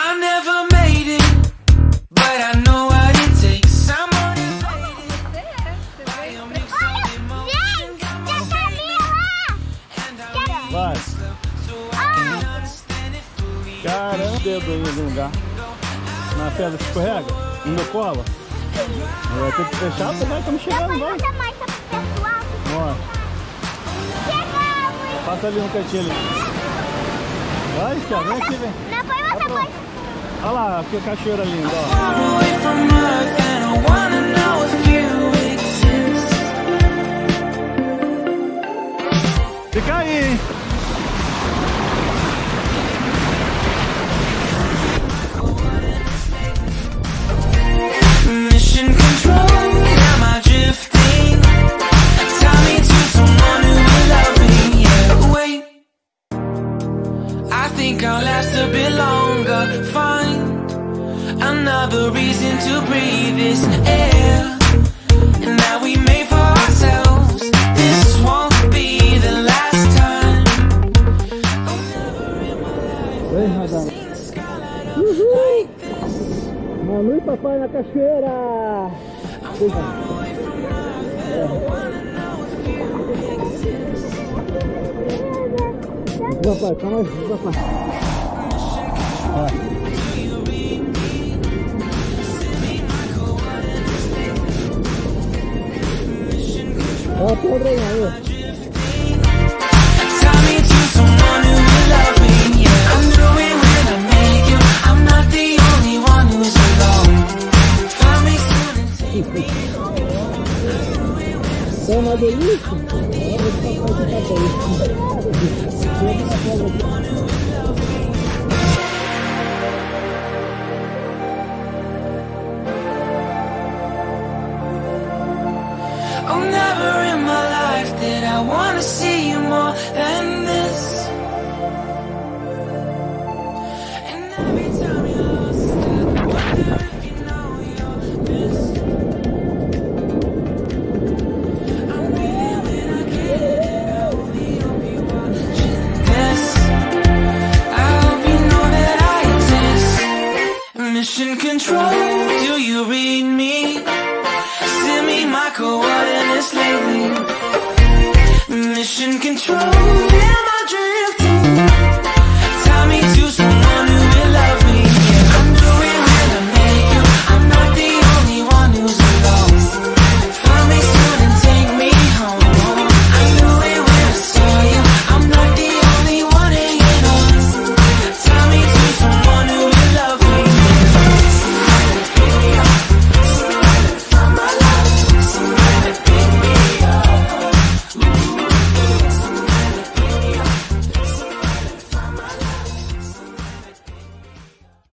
I never made it, but I know what it takes. I'm motivated. I am mixed emotion, got my Vai. Caramba, dedo aí no lugar. Na pedra escorrega? No meu colo? Vai ter que fechar, você vai, estamos chegando, vai. Bora. Passa ali no cantinho ali. Vai, Thiago, vem aqui, vem. Não foi você, foi. Olha lá, que cachoeira linda, ó. Fica aí, hein? Mission control, am I drifting? Tie me to someone who will love me, yeah, wait. I think I'll last a bit longer. Find another reason to breathe this air, and that we made for ourselves. This won't be the last time. I'll never in my life seen a skylight up like this. Manu e papai na cachoeira! Papai, calma aí, papai. Ó, a pedra aí, aí. É uma delícia? Oh, never in my life did I want to see you more than this. And every time you're lost, I wonder if you know you're missed. Mission control, do you read me? Send me my coordinates lately. Mission control.